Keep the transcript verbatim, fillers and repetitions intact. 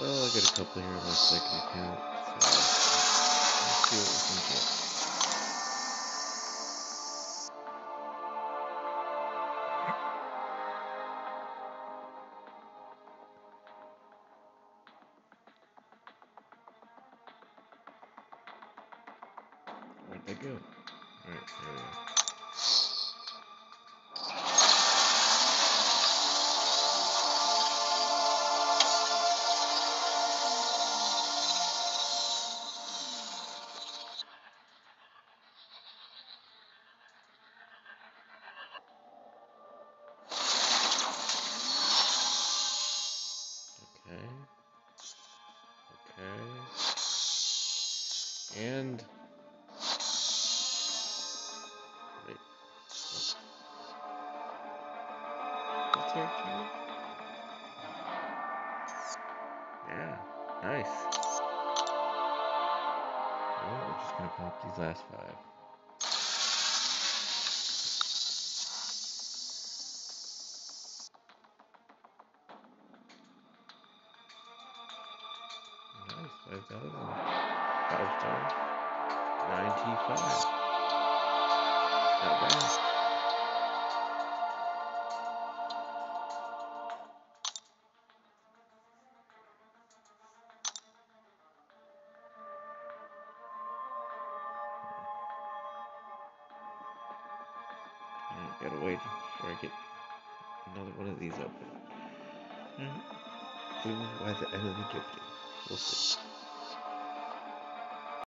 Well, I got a couple here on my second account, so let's see what we can get. Where'd they go? Alright, there we go. Okay. Okay. And wait. What's here, King? Yeah. Nice. Well, we're just gonna pop these last five. Nice. Five thousand. Five stars. Ninety-five. Not bad. Alright, gotta wait before I get another one of these open. Mm-hmm. By the end of the gifting. We'll see.